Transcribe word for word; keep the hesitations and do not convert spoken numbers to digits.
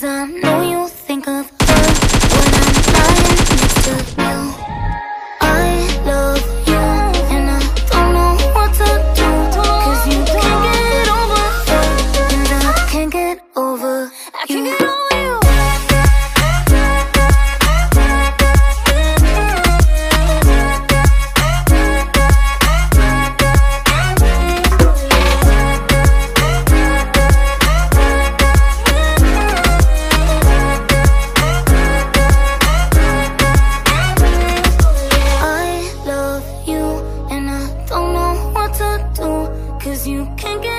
'cause I know you think of her when I'm lying next to you. I love you and I don't know what to do, 'cause you can't get over her and I can't get over I can't get over you. Cause you can't get